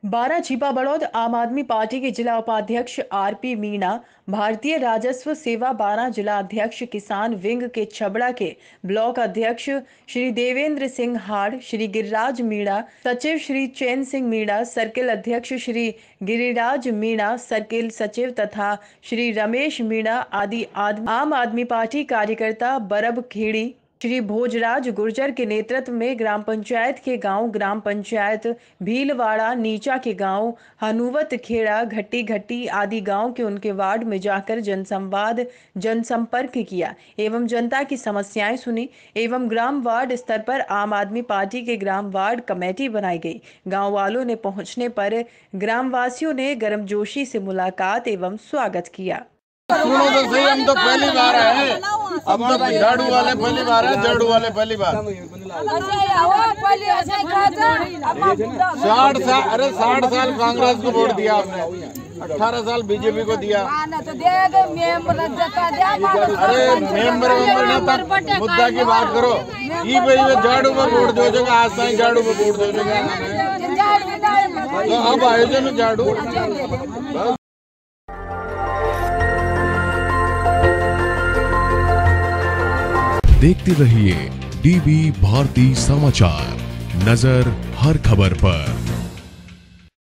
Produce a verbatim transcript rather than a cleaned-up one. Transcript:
बारह छिपा बड़ौद आम आदमी पार्टी के जिला उपाध्यक्ष आरपी मीणा, भारतीय राजस्व सेवा बारह जिला अध्यक्ष किसान विंग के छबड़ा के ब्लॉक अध्यक्ष श्री देवेंद्र सिंह हाड़, श्री गिरिराज मीणा, सचिव श्री चैन सिंह मीणा, सर्किल अध्यक्ष श्री गिरिराज मीणा, सर्किल सचिव तथा श्री रमेश मीणा आदि आम आदमी पार्टी कार्यकर्ता बरब खेड़ी श्री भोजराज गुर्जर के नेतृत्व में ग्राम पंचायत के गांव ग्राम पंचायत भीलवाड़ा, नीचा के गांव हनुवत खेड़ा, घट्टी घट्टी आदि गांव के उनके वार्ड में जाकर जनसंवाद जनसंपर्क किया एवं जनता की समस्याएं सुनी एवं ग्राम वार्ड स्तर पर आम आदमी पार्टी के ग्राम वार्ड कमेटी बनाई गई। गांव वालों ने पहुंचने पर ग्रामवासियों ने गर्मजोशी से मुलाकात एवं स्वागत किया। सुनो तो सही, हम तो पहली बार आए, अब तो झाड़ू वाले पहली बार है, झाड़ू वाले पहली बार। साठ साल अरे साठ साल कांग्रेस को वोट दिया आपने, अठारह साल बीजेपी को दिया। अरे मेंबर मेंबर मुद्दा की बात करो, ये भाई झाड़ू पर वोट दो जगह, आज ताई झाड़ू पर वोट दो जगह, तो अब आयोजन झाड़ू। देखते रहिए डीबी भारती समाचार, नजर हर खबर पर।